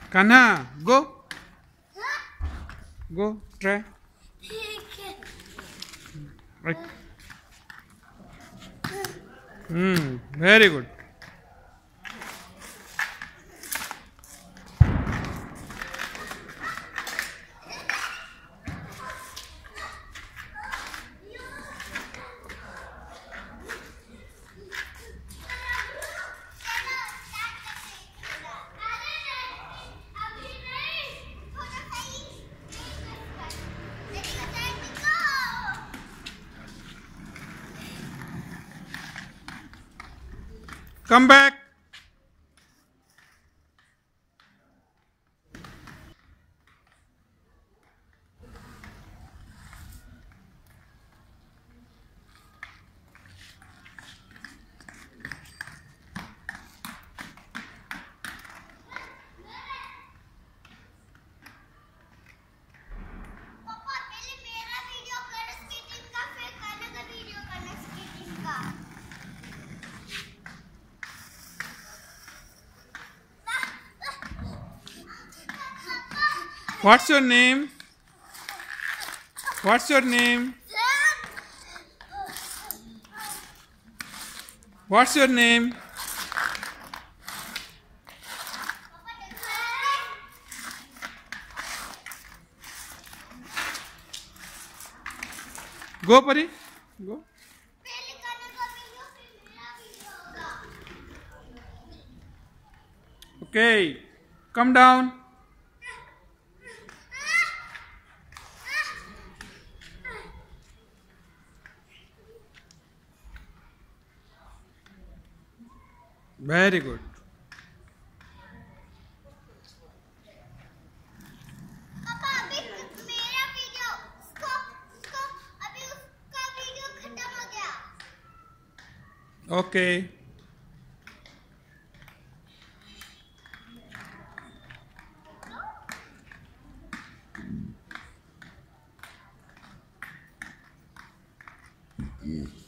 Kanha, go. Go, try. Right. Very good. Come back. What's your name? What's your name? What's your name? Go, Pari. Go. Okay. Come down. Very good. पापा अभी मेरा video उसको अभी उसका video खत्म हो गया. Okay.